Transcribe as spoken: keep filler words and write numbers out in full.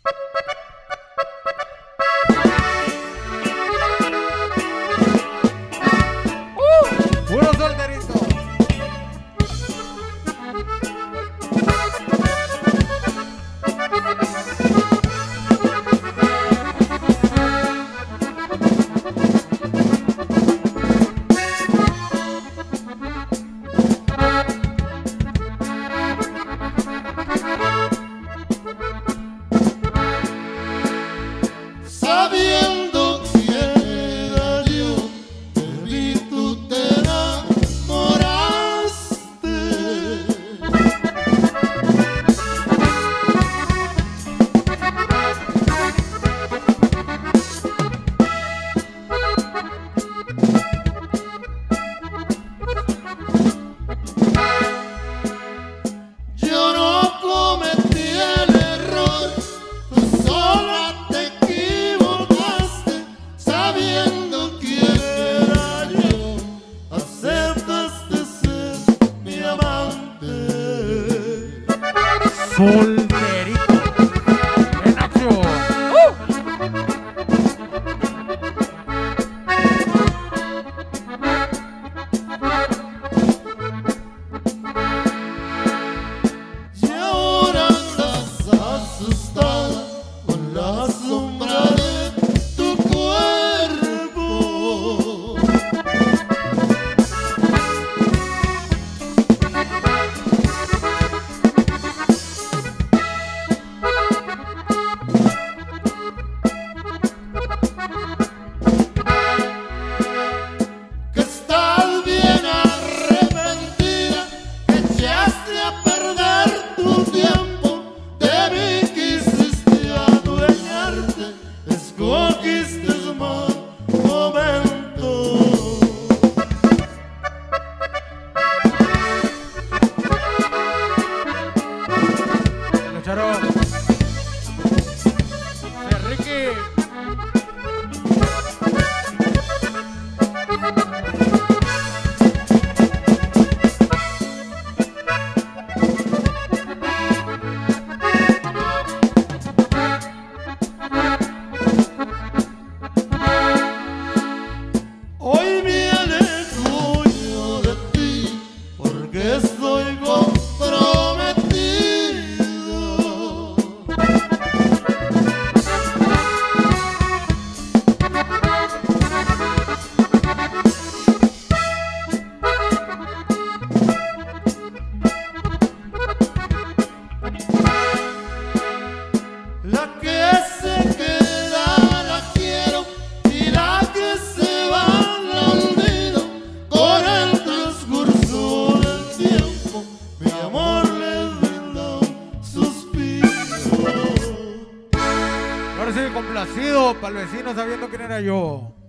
Uh, puro solterito. Sabiendo quién era yo, de mí tú te enamoraste. Yo no cometí el error, tú sola te equivocaste, sabiendo quién era yo, aceptaste ser mi amante. Solterito. En acción. Uh. Y ahora andas asustada con la sombra de tu cuerpo. Que estás bien arrepentida, que echaste a perder tu tiempo, de mí quisiste adueñarte, escogiste mal momento. Los charos. Enrique. Hoy me alejo yo de ti, porque estoy comprometido. La que se queda la quiero y la que se va la olvido. Con el transcurso del tiempo mi amor le brinda un suspiro. Ahora sí, complacido para el vecino sabiendo quién era yo.